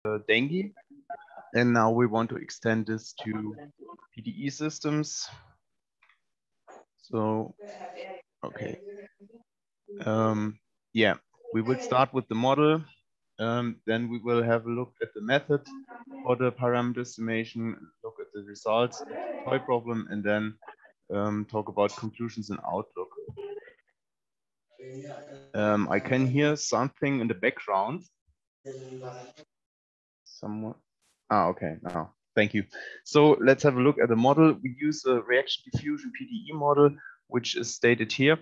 dengue. And now we want to extend this to PDE systems. So, okay. Yeah, we will start with the model. Then we will have a look at the method for the parameter estimation, look at the results of the toy problem, and then talk about conclusions and outlook. I can hear something in the background. Someone. Ah, okay. Now, thank you. So let's have a look at the model. We use a reaction diffusion PDE model, which is stated here.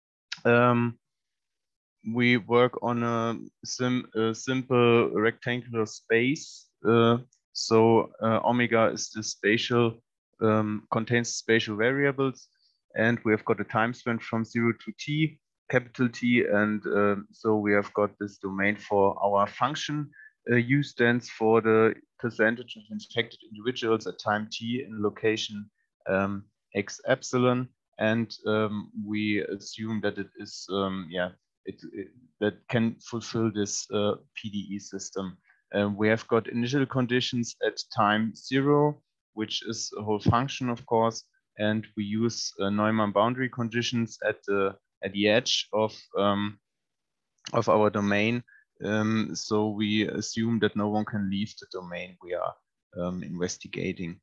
We work on a simple rectangular space. So omega is the spatial, contains spatial variables, and we have got a time span from 0 to t, capital T, and so we have got this domain for our function. U stands for the percentage of infected individuals at time t in location x epsilon, and we assume that it is that can fulfill this PDE system. We have got initial conditions at time 0, which is a whole function, of course, and we use Neumann boundary conditions at the edge of our domain. So we assume that no one can leave the domain we are investigating.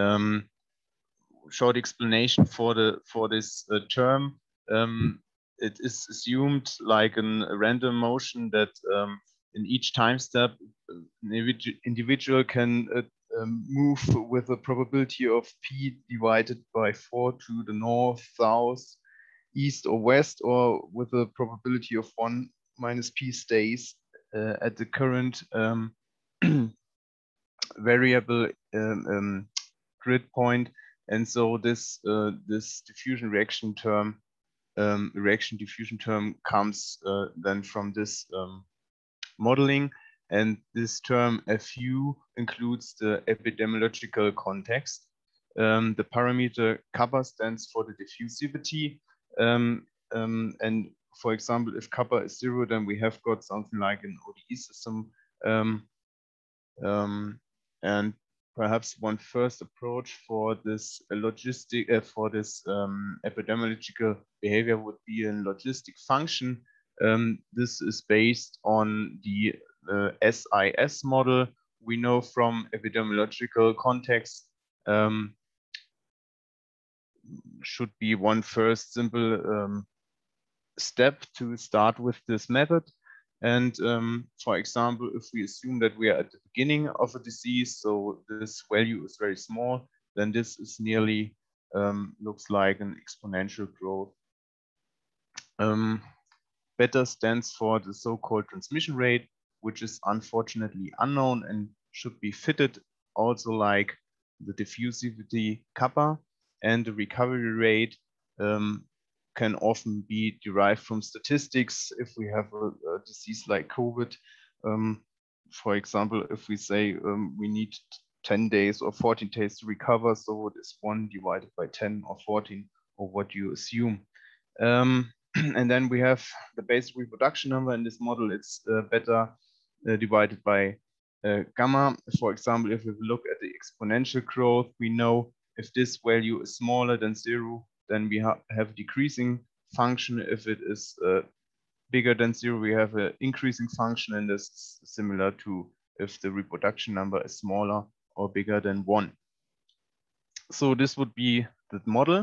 Short explanation for this term. It is assumed like a random motion that in each time step, an individual can move with a probability of p divided by 4 to the north, south, east, or west, or with a probability of 1 minus p stays at the current variable grid point. And so this diffusion reaction term, reaction diffusion term comes then from this modeling, and this term FU includes the epidemiological context. The parameter kappa stands for the diffusivity, and for example, if kappa is 0, then we have got something like an ODE system, and perhaps one first approach for this epidemiological behavior would be a logistic function. This is based on the SIS model we know from epidemiological context. Should be one first simple step to start with this method. And for example, if we assume that we are at the beginning of a disease, so this value is very small, then this is nearly looks like an exponential growth. Beta stands for the so-called transmission rate, which is unfortunately unknown and should be fitted also like the diffusivity kappa, and the recovery rate can often be derived from statistics. If we have a disease like COVID, for example, if we say we need 10 days or 14 days to recover, so it is 1 divided by 10 or 14, or what you assume. And then we have the basic reproduction number in this model. It's beta divided by gamma. For example, if we look at the exponential growth, we know if this value is smaller than 0, then we have a decreasing function. If it is bigger than 0, we have an increasing function, and this is similar to if the reproduction number is smaller or bigger than 1. So this would be the model.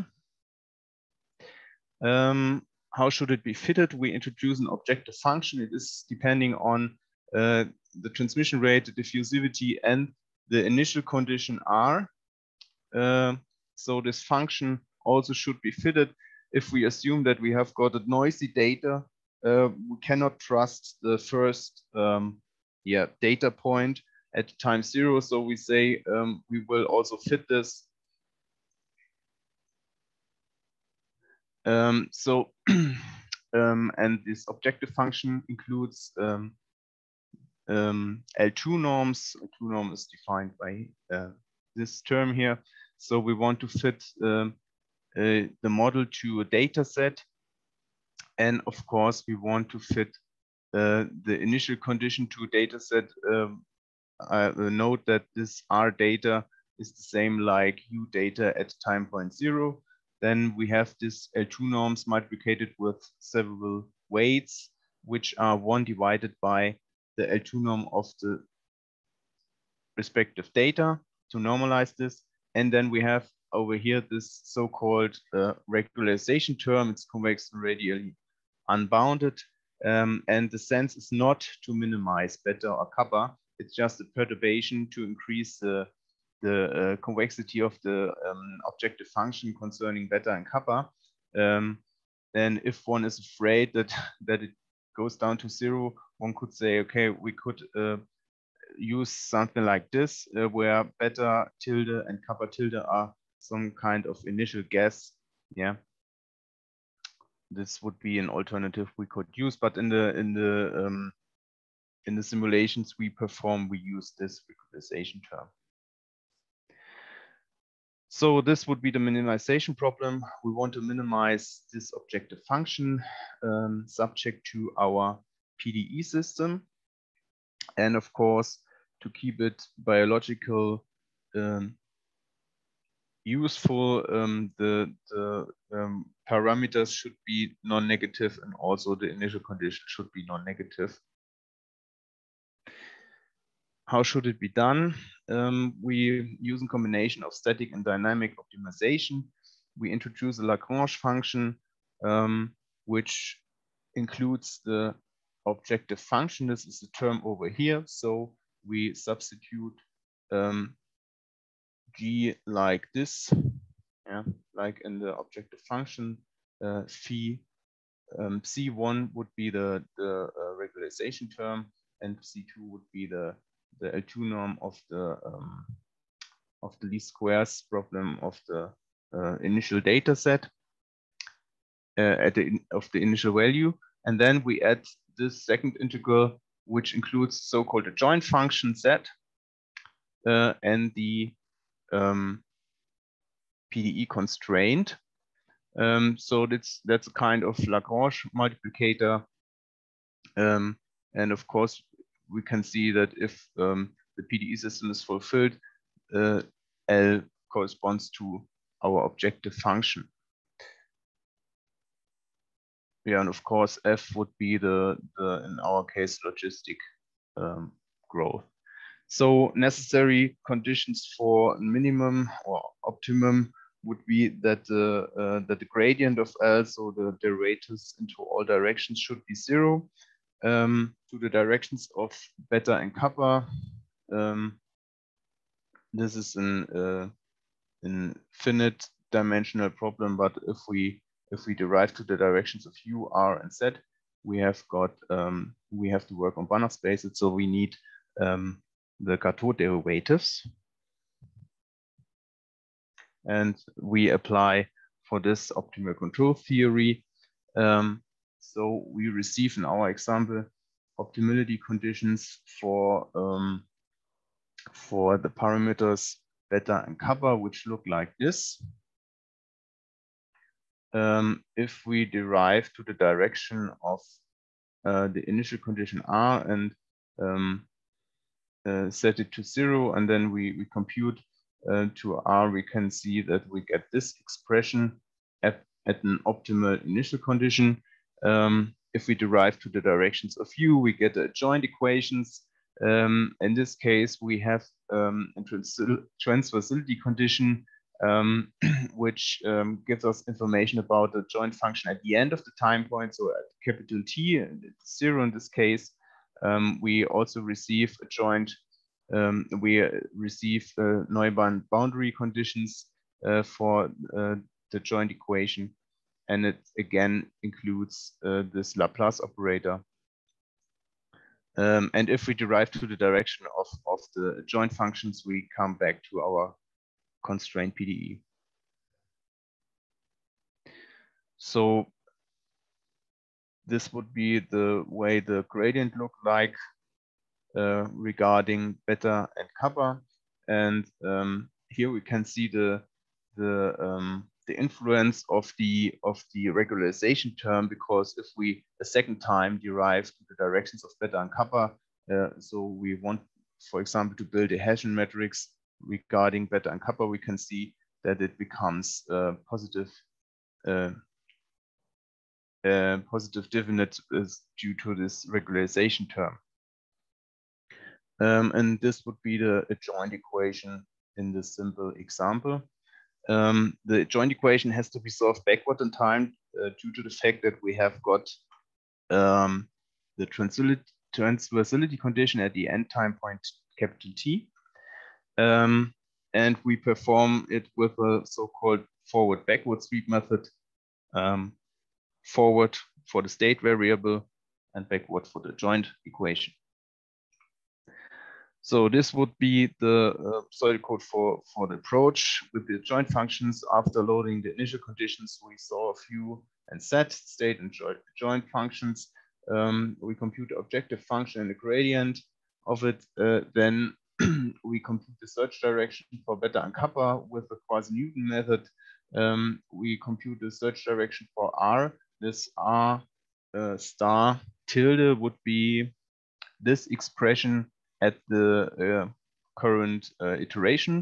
How should it be fitted? We introduce an objective function. It is depending on the transmission rate, the diffusivity, and the initial condition R. So this function also should be fitted. If we assume that we have got a noisy data, we cannot trust the first data point at time 0. So we say we will also fit this. And this objective function includes L2 norms. L2 norm is defined by this term here. So we want to fit the model to a data set. And of course, we want to fit the initial condition to a data set note that this R data is the same like U data at time point 0. Then we have this L2 norms multiplied with several weights, which are 1 divided by the L2 norm of the respective data to normalize this. And then we have over here this so-called regularization term. It's convex and radially unbounded. And the sense is not to minimize beta or kappa. It's just a perturbation to increase the convexity of the objective function concerning beta and kappa. Then if one is afraid that it goes down to 0, one could say, okay, we could use something like this, where beta tilde and kappa tilde are some kind of initial guess. Yeah, this would be an alternative we could use, but in the simulations we perform, we use this regularization term. So this would be the minimization problem. We want to minimize this objective function subject to our PDE system. And of course, to keep it biological useful, the parameters should be non-negative, and also the initial condition should be non-negative. How should it be done? We use a combination of static and dynamic optimization. We introduce a Lagrange function, which includes the objective function. This is the term over here. So we substitute G like this, yeah, like in the objective function. Phi C1 would be the regularization term, and C2 would be the L2 norm of the least squares problem of the initial data set of the initial value. And then we add this second integral, which includes so-called a joint function Z and the PDE constraint. So that's a kind of Lagrange multiplicator. And of course, we can see that if the PDE system is fulfilled, L corresponds to our objective function. Yeah, and of course, F would be the in our case, logistic growth. So necessary conditions for minimum or optimum would be that the gradient of L, so the derivatives into all directions, should be 0. To the directions of beta and kappa. This is an infinite dimensional problem, but if we derive to the directions of U, R, and Z, we have got we have to work on Banach spaces, so we need the Carteau derivatives, and we apply for this optimal control theory. So we receive in our example optimality conditions for the parameters beta and kappa, which look like this. If we derive to the direction of the initial condition R and set it to 0, and then we compute to R, we can see that we get this expression at an optimal initial condition. If we derive to the directions of U, we get the joint equations. In this case, we have a transversality condition, which gives us information about the joint function at the end of the time point, so at capital T, and it's 0 in this case. We also receive a joint, Neumann boundary conditions for the joint equation, and it again includes this Laplace operator. And if we derive to the direction of the joint functions, we come back to our constraint PDE. So this would be the way the gradient look like regarding beta and kappa. And here we can see the influence of the regularization term, because if we a second time derive the directions of beta and kappa, so we want for example, to build a Hessian matrix regarding beta and kappa, we can see that it becomes positive definite is due to this regularization term. And this would be the joint equation in this simple example. The joint equation has to be solved backward in time due to the fact that we have got the transversality condition at the end time point capital T. And we perform it with a so-called forward-backward sweep method. Forward for the state variable and backward for the joint equation. So this would be the pseudocode for the approach with the joint functions. After loading the initial conditions, we saw a few and set state and joint functions. We compute the objective function and the gradient of it. Then we compute the search direction for beta and kappa with the Quasi-Newton method. We compute the search direction for R. This R star tilde would be this expression at the current iteration.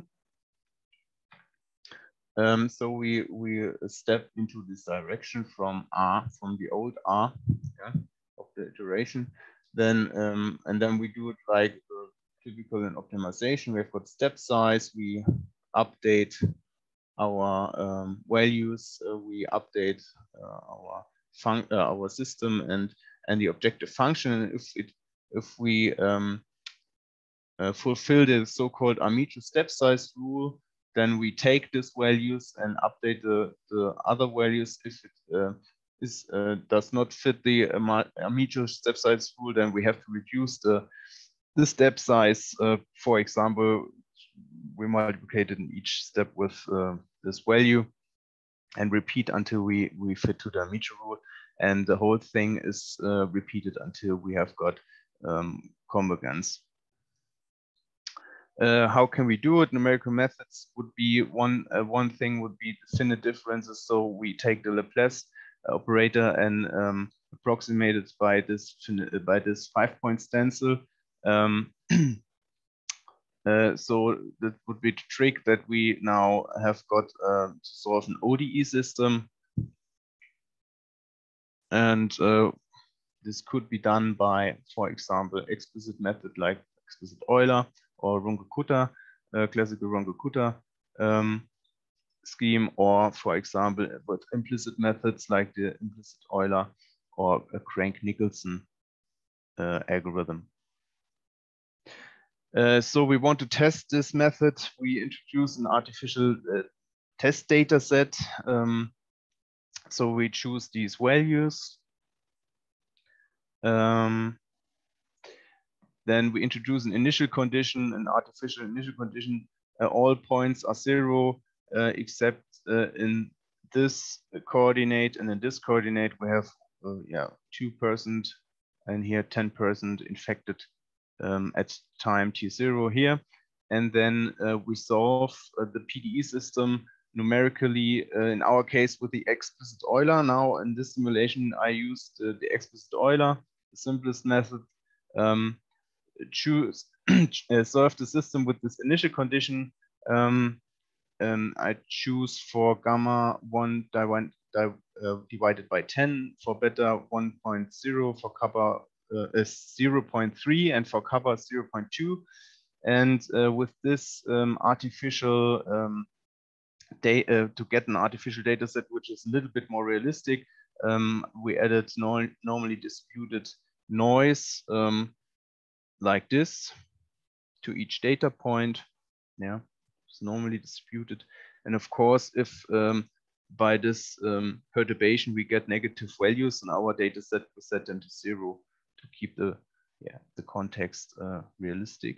So we step into this direction from R, from the old R, yeah, of the iteration. Then and then we do it like typical in optimization. We've got step size. We update our values. We update our system and the objective function. And if we fulfill the so-called Amici step size rule, then we take these values and update the other values. If it does not fit the Amici step size rule, then we have to reduce the step size. For example, we multiply it in each step with this value and repeat until we fit to the Amici rule. And the whole thing is repeated until we have got convergence. How can we do it? Numerical methods would be one thing would be the finite differences. So we take the Laplace operator and approximate it by this 5-point stencil. So that would be the trick that we now have got to solve an ODE system. And this could be done by, for example, explicit method like explicit Euler or Runge-Kutta, classical Runge-Kutta scheme, or for example, with implicit methods like the implicit Euler or a Crank-Nicolson algorithm. So we want to test this method. We introduce an artificial test data set. So we choose these values. Then we introduce an initial condition, an artificial initial condition. All points are 0, except in this coordinate and in this coordinate we have 2% and here 10% infected at time t0 here. And then we solve the PDE system numerically, in our case with the explicit Euler. Now in this simulation I used the explicit Euler, the simplest method. Solve the system with this initial condition. I choose for gamma 1 divided by 10, for beta 1.0, for kappa 0.3, and for kappa 0.2. And with this artificial data, to get an artificial data set which is a little bit more realistic, we added normally distributed noise like this to each data point. Yeah, it's normally distributed. And of course, if by this perturbation we get negative values in our data set, we set them to 0 to keep the context realistic.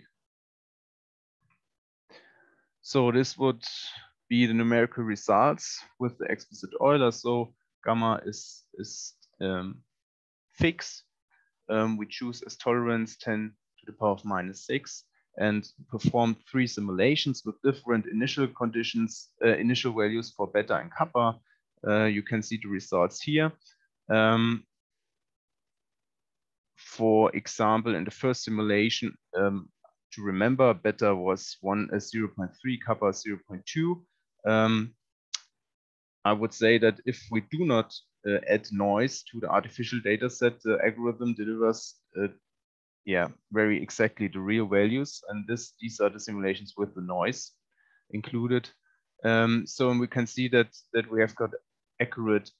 So this would be the numerical results with the explicit Euler. So gamma is fixed. We choose as tolerance 10 to the power of -6 and performed 3 simulations with different initial conditions, initial values for beta and kappa. You can see the results here. For example, in the first simulation, to remember, beta was 0.3, kappa 0.2. I would say that if we do not add noise to the artificial data set, the algorithm delivers very exactly the real values. And these are the simulations with the noise included. So we can see that we have got accurate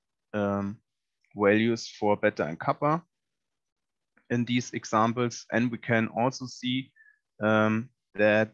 values for beta and kappa in these examples. And we can also see that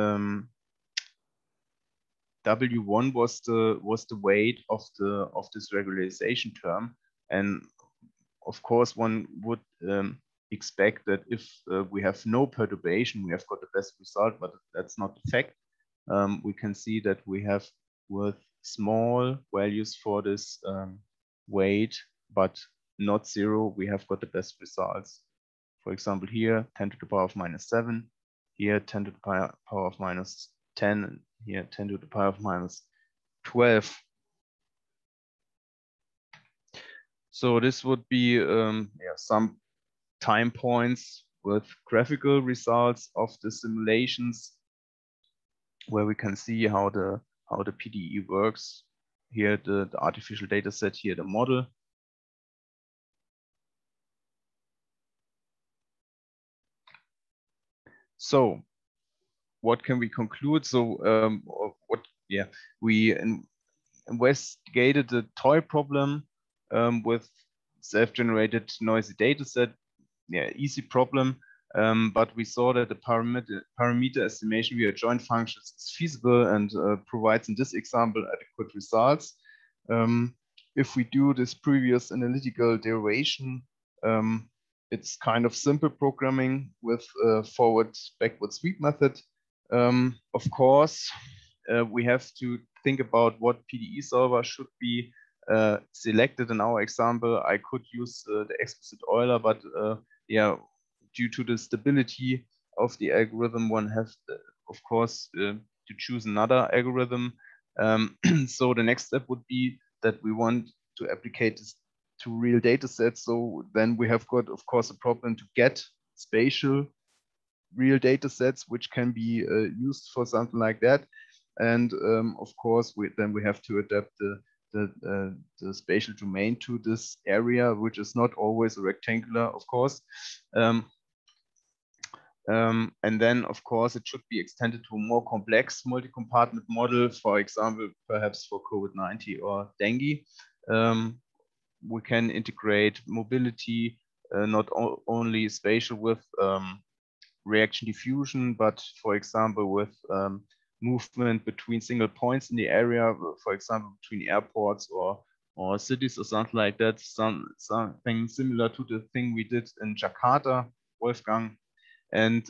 W1 was the weight of this regularization term. And of course, one would expect that if we have no perturbation, we have got the best result, but that's not the fact. We can see that we have with small values for this weight, but not 0, we have got the best results. For example, here 10 to the power of -7, here 10 to the power of -10, and here 10 to the power of -12. So this would be some time points with graphical results of the simulations, where we can see how the PDE works. Here the artificial data set, here the model. So what can we conclude? So we investigated the toy problem with self-generated noisy data set. Easy problem. But we saw that the parameter estimation via joint functions is feasible and provides in this example adequate results. If we do this previous analytical derivation, it's kind of simple programming with forward-backward sweep method. Of course, we have to think about what PDE solver should be selected. In our example, I could use the explicit Euler, but due to the stability of the algorithm, one has, of course, to choose another algorithm. So the next step would be that we want to applicate this to real data sets. So then we have got, of course, a problem to get spatial real data sets, which can be used for something like that. And of course, then we have to adapt the spatial domain to this area, which is not always a rectangular, of course. And then, of course, it should be extended to a more complex multi-compartment model, for example, perhaps for COVID-19 or dengue. We can integrate mobility, not only spatial with reaction diffusion, but for example, with movement between single points in the area, for example, between airports or cities or something like that, something similar to the thing we did in Jakarta, Wolfgang. And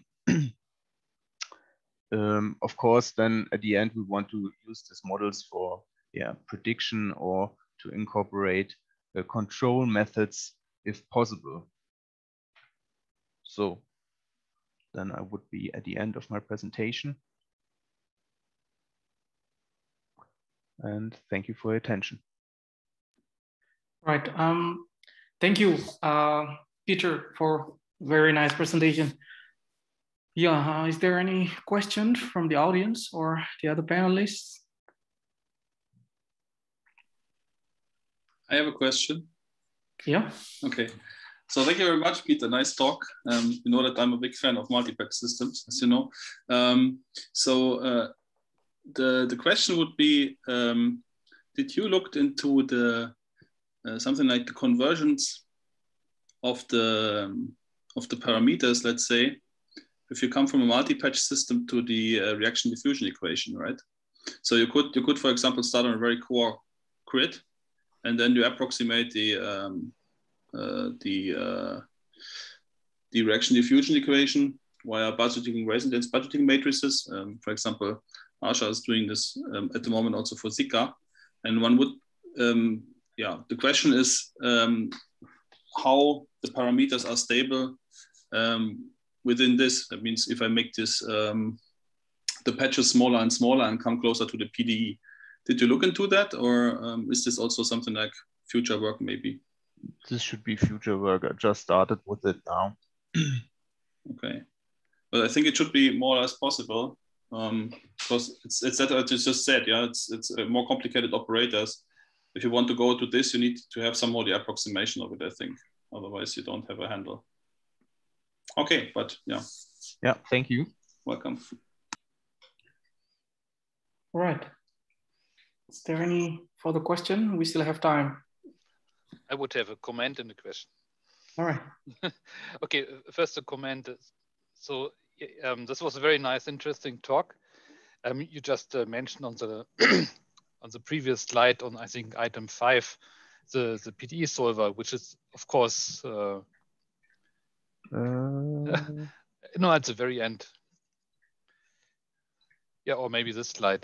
of course, then at the end, we want to use these models for prediction or to incorporate control methods if possible. So then I would be at the end of my presentation. And thank you for your attention. Right. Thank you, Peter, for very nice presentation. Yeah, is there any question from the audience or the other panelists? I have a question. Yeah. Okay. So thank you very much, Peter. Nice talk. You know that I'm a big fan of multi-patch systems, as you know. The question would be, did you look into the something like the conversions of the parameters, let's say, if you come from a multi-patch system to the reaction diffusion equation, right? So you could, for example, start on a very core grid, and then you approximate the reaction diffusion equation via budgeting residence budgeting matrices. For example, Asha is doing this at the moment also for Zika. And one would, the question is how the parameters are stable within this. That means if I make this, the patches smaller and smaller and come closer to the PDE. Did you look into that, or is this also something like future work maybe? This should be future work. I just started with it now. Okay. But I think it should be more or less possible, because it's that I just said, yeah, it's more complicated operators. If you want to go to this, you need to have some more the approximation of it, I think. Otherwise, you don't have a handle. Okay, but yeah. Yeah, thank you. Welcome. All right. Is there any further question? We still have time. I would have a comment and a question. All right. Okay, first a comment. So this was a very nice, interesting talk. You just mentioned on the on the previous slide on, I think, item 5, the PDE solver, which is, of course, no, at the very end. Yeah, or maybe this slide.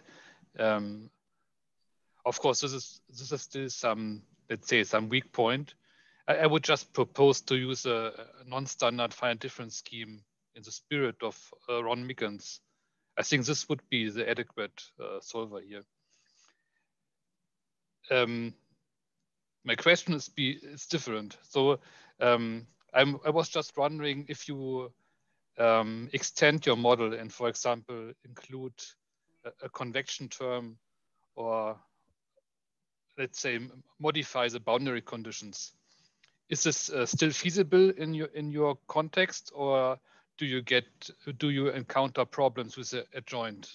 Of course, this is still some, let's say, some weak point. I would just propose to use a non-standard finite difference scheme in the spirit of Ron Mickens. I think this would be the adequate solver here. My question is different. So I was just wondering if you extend your model and, for example, include a convection term, or let's say modify the boundary conditions. Is this still feasible in your context, or do you encounter problems with the adjoint?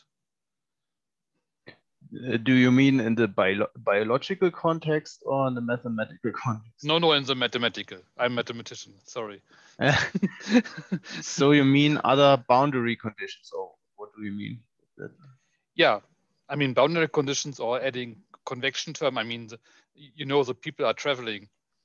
Do you mean in the biological context or in the mathematical context? No, in the mathematical. I'm a mathematician, sorry. So you mean other boundary conditions, or what do you mean? Yeah, I mean boundary conditions or adding convection term. I mean, the people are traveling.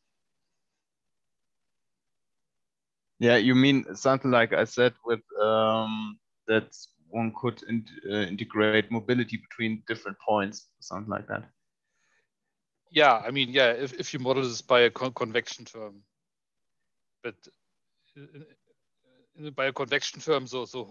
Yeah, you mean something like I said with that one could integrate mobility between different points, something like that. Yeah, I mean, yeah, if you model this by a convection term, but by a convection term, so the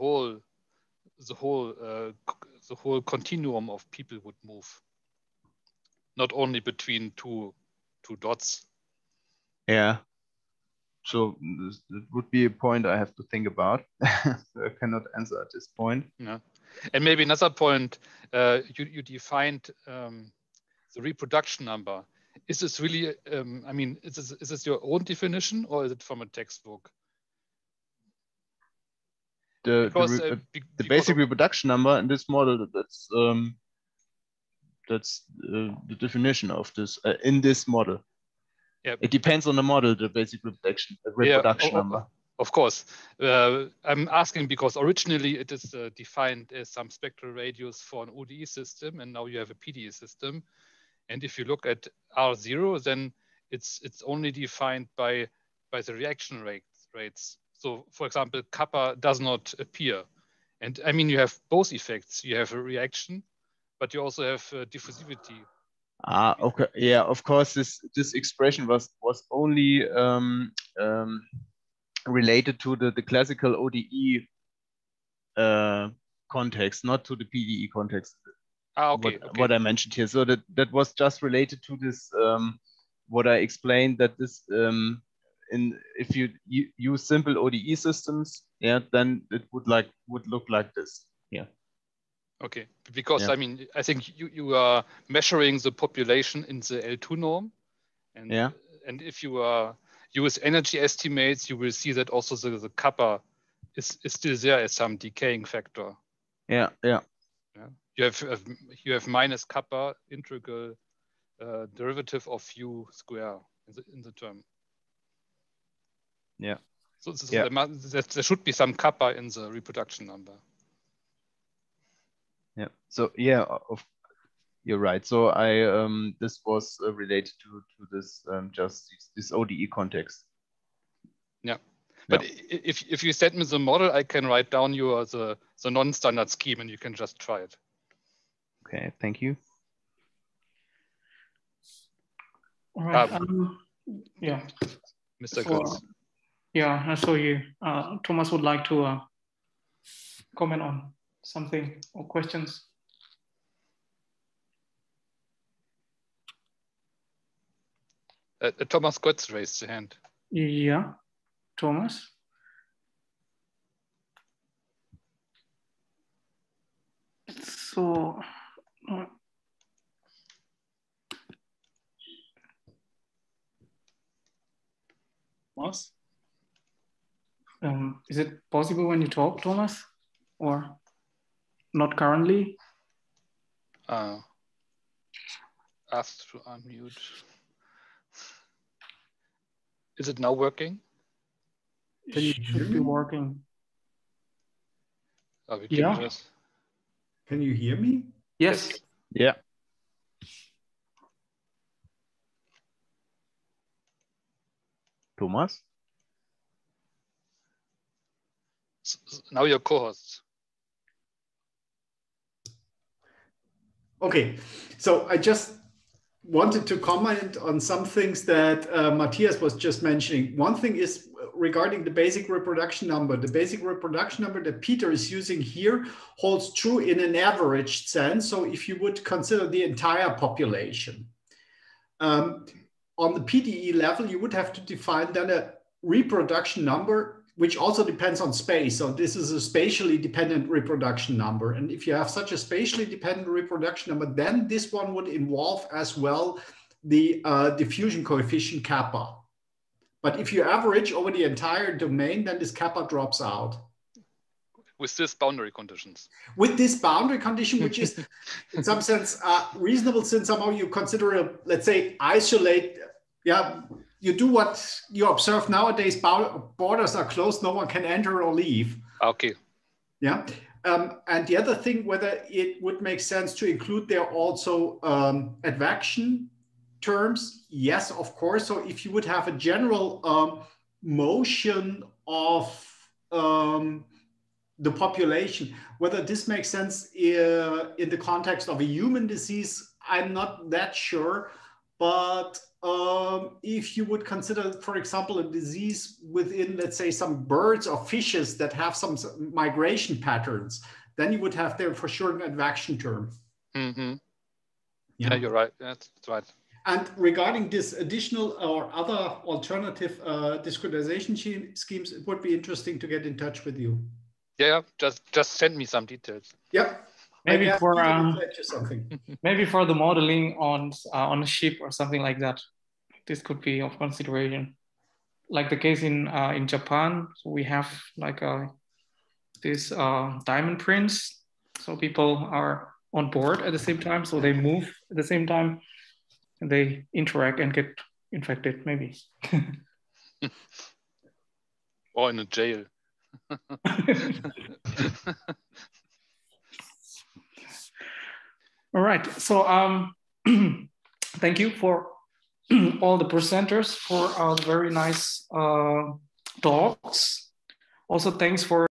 whole continuum of people would move, not only between two dots. Yeah. So that would be a point I have to think about. I cannot answer at this point. Yeah, and maybe another point. You defined the reproduction number. Is this really? I mean, is this your own definition, or is it from a textbook? The basic reproduction number in this model, that's the definition of this in this model. Yeah. It depends on the model, the basic reproduction number. Of course. I'm asking because originally it is defined as some spectral radius for an ODE system, and now you have a PDE system. And if you look at R0, then it's only defined by the reaction rates. So, for example, kappa does not appear. And I mean, you have both effects. You have a reaction, but you also have diffusivity. Okay. Yeah, of course, this expression was only related to the classical ODE context, not to the PDE context. Okay, what I mentioned here. So that was just related to this, what I explained, that this, if you use simple ODE systems, yeah, then it would look like this. Yeah. Okay, because I mean, I think you are measuring the population in the L2 norm, and and if you use energy estimates, you will see that also the kappa is still there as some decaying factor. Yeah. You have minus kappa integral derivative of u square in the term. Yeah. So there should be some kappa in the reproduction number. Yeah. So yeah, you're right. So this was related to this just this ODE context. Yeah. But if you send me the model, I can write down the non-standard scheme, and you can just try it. Okay, thank you. All right. Yeah. Mr. Kurz. Yeah, I saw you. Thomas would like to comment on something or questions. Thomas Kurz raised his hand. Yeah, Thomas. So, Thomas? Is it possible when you talk, Thomas, or not currently? Asked to unmute. Is it now working? It should be working. Oh, we can just... Can you hear me? Yes. Yeah. Thomas? Now you're co-hosts. Okay, so I just wanted to comment on some things that Matthias was just mentioning. One thing is regarding the basic reproduction number. The basic reproduction number that Peter is using here holds true in an average sense. So if you would consider the entire population. On the PDE level, you would have to define then a reproduction number, which also depends on space. So this is a spatially dependent reproduction number. And if you have such a spatially dependent reproduction number, then this one would involve as well the diffusion coefficient kappa. But if you average over the entire domain, then this kappa drops out. With this boundary conditions. With this boundary condition, which is in some sense reasonable, since somehow you consider, let's say, isolate, you do what you observe nowadays, borders are closed, no one can enter or leave. Okay. Yeah. And the other thing, whether it would make sense to include there also advection terms. Yes, of course. So if you would have a general motion of the population, whether this makes sense in the context of a human disease, I'm not that sure. But if you would consider, for example, a disease within, let's say, some birds or fishes that have some migration patterns, then you would have there for sure an advection term. Mm-hmm. Yeah, you're right. That's right. And regarding this additional or other alternative discretization schemes, it would be interesting to get in touch with you. Yeah, just send me some details. Yep. Maybe for something. Maybe for the modeling on a ship or something like that, this could be of consideration. Like the case in Japan, so we have like this diamond prints. So people are on board at the same time, so they move at the same time, and they interact and get infected, maybe. Or in a jail. All right, so thank you for all the presenters for very nice talks. Also, thanks for